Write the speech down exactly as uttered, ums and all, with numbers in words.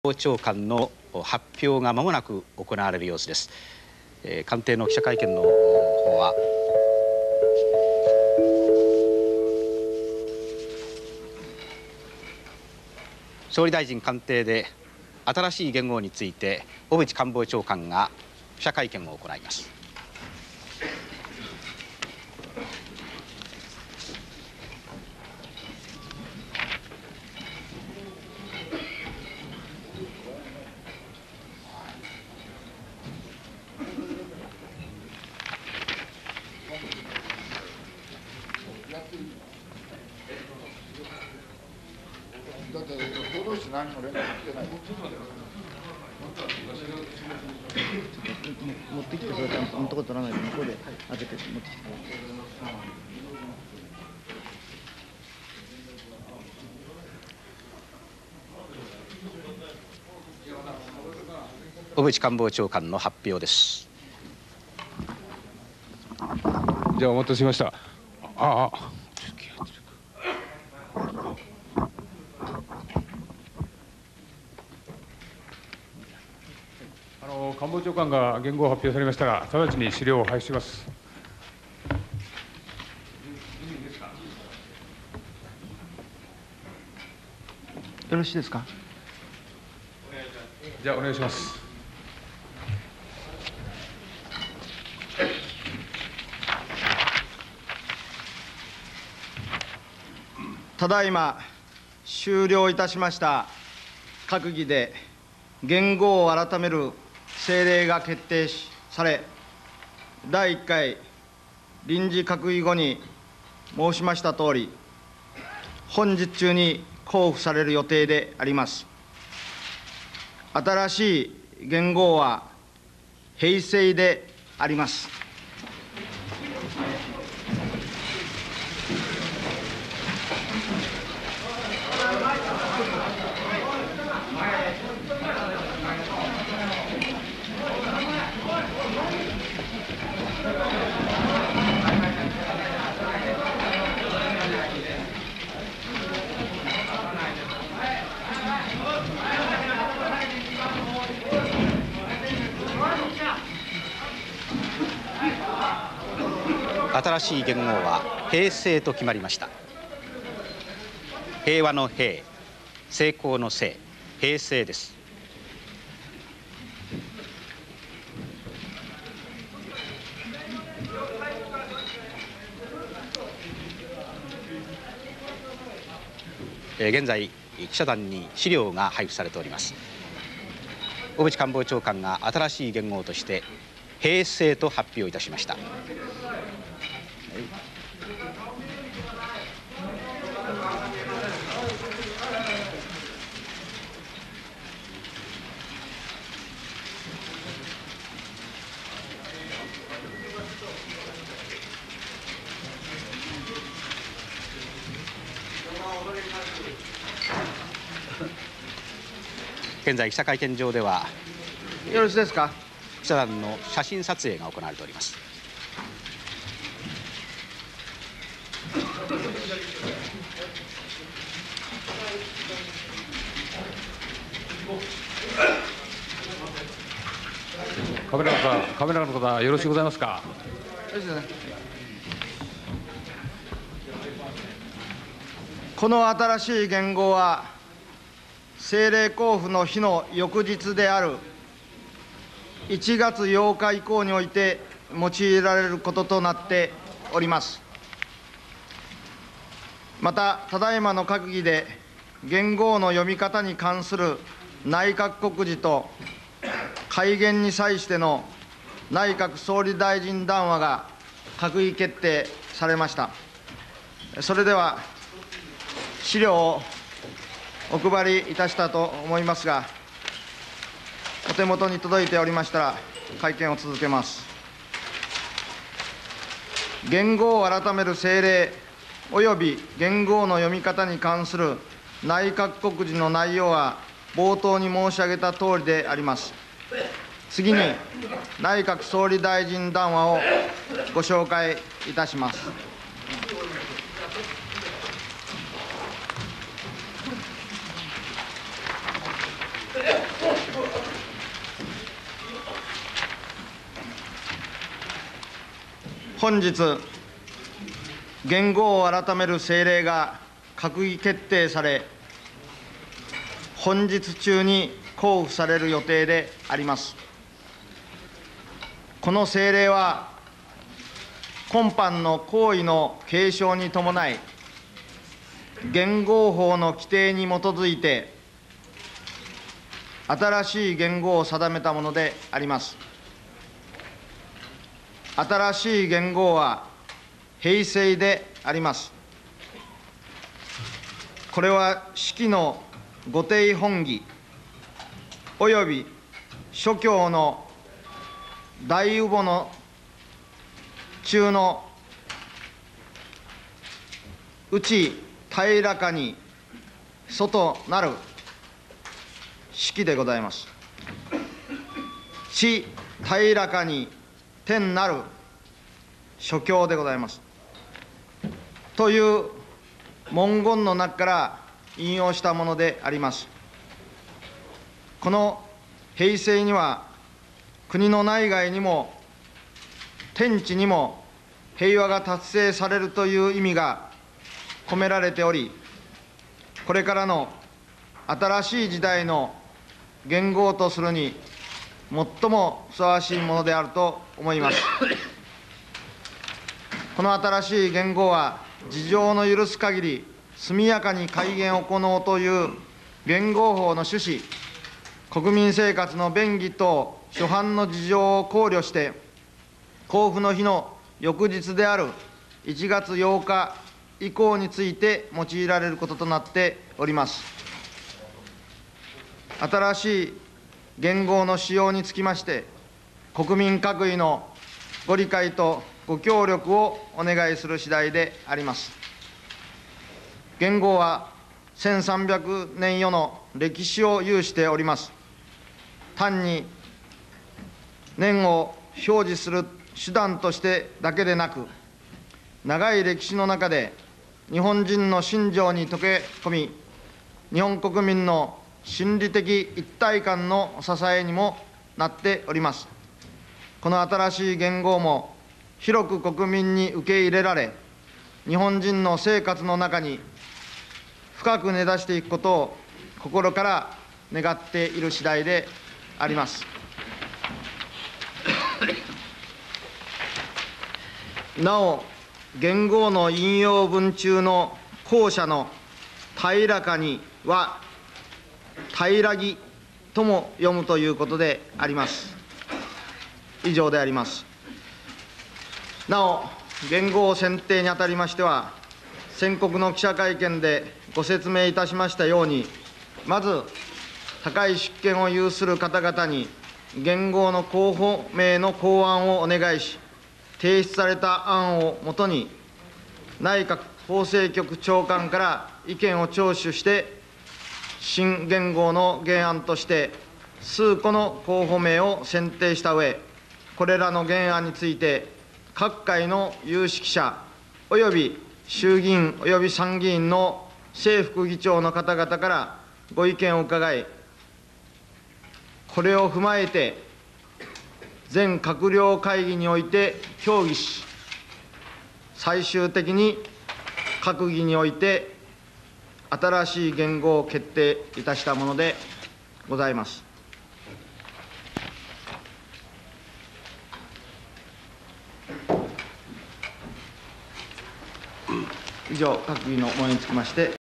長官の発表が間もなく行われる様子です。えー、官邸の記者会見の方は総理大臣官邸で新しい元号について小渕官房長官が記者会見を行います。 だって報道室何も連絡来てない。 持ってきてくれたら、あのとこ取らないで向こうで開けて持ってきてくれ。 小渕官房長官の発表です。 じゃあお待たせしました。ああ。あの官房長官が元号を発表されましたら、直ちに資料を配布します。 よろしいですか。 じゃあお願いします。 ただいま終了いたしました閣議で元号を改める政令が決定しされ、だいいっかい臨時閣議後に申しましたとおり、本日中に公布される予定であります。新しい元号は平成であります。 新しい元号は平成と決まりました。平和の平、成功の成、平成です。えー、現在記者団に資料が配布されております。小渕官房長官が新しい元号として平成と発表いたしました。現在記者会見場ではよろしいですか。 記者団の写真撮影が行われております。 カメラの方、カメラの方、よろしゅうございますか。 よろしいですね。この新しい元号は政令交付の日の翌日であるいちがつようか以降において用いられることとなっております。また、ただいまの閣議で元号の読み方に関する内閣告示と改元に際しての内閣総理大臣談話が閣議決定されました。それでは資料をお配りいたしたと思いますが、お手元に届いておりましたら会見を続けます。元号を改める政令および元号の読み方に関する内閣告示の内容は冒頭に申し上げたとおりであります。次に内閣総理大臣談話をご紹介いたします。 Yeah. 本日、元号を改める政令が閣議決定され、本日中に公布される予定であります。この政令は、今般の行為の継承に伴い、元号法の規定に基づいて、新しい元号を定めたものであります。新しい元号は平成であります。これは式の御定本義および諸教の大父母の中の内平らかに外なる式でございます。地平らかに天なる諸教でございます。という文言の中から引用したものであります。この平成には、国の内外にも天地にも平和が達成されるという意味が込められており、これからの新しい時代の元号とするに最もふさわしいものであると思います。この新しい元号は、事情の許す限り速やかに改元を行おうという元号法の趣旨、国民生活の便宜等諸般の事情を考慮して、公布の日の翌日であるいちがつようか以降について用いられることとなっております。新しい元号の使用につきまして、国民各位のご理解とご協力をお願いする次第であります。元号はせんさんびゃくねん余の歴史を有しております。単に年を表示する手段としてだけでなく、長い歴史の中で日本人の心情に溶け込み、日本国民の心理的一体感の支えにもなっております。この新しい元号も広く国民に受け入れられ、日本人の生活の中に深く根ざしていくことを心から願っている次第であります。なお、元号の引用文中の後者の平らかには、平らぎとも読むということであります。以上であります。なお、元号選定にあたりましては、先刻の記者会見でご説明いたしましたように、まず、高い主権を有する方々に、元号の候補名の考案をお願いし、提出された案をもとに、内閣法制局長官から意見を聴取して、新元号の原案として、数個の候補名を選定したうえ、これらの原案について、各界の有識者、および衆議院および参議院の正副議長の方々からご意見を伺い、これを踏まえて、全閣僚会議において協議し、最終的に閣議において新しい元号を決定いたしたものでございます。以上、閣議のものにつきまして